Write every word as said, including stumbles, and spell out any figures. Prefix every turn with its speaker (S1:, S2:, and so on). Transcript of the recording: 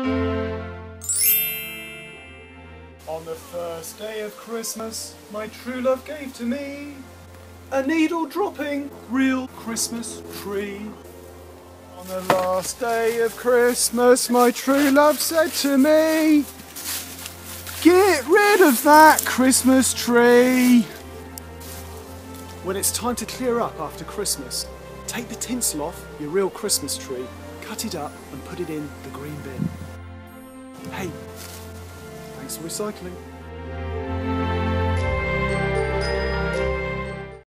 S1: On the first day of Christmas, my true love gave to me a needle-dropping real Christmas tree. On the last day of Christmas, my true love said to me, get rid of that Christmas tree. When it's time to clear up after Christmas, take the tinsel off your real Christmas tree, cut it up and put it in the green bin. Hey, thanks for recycling.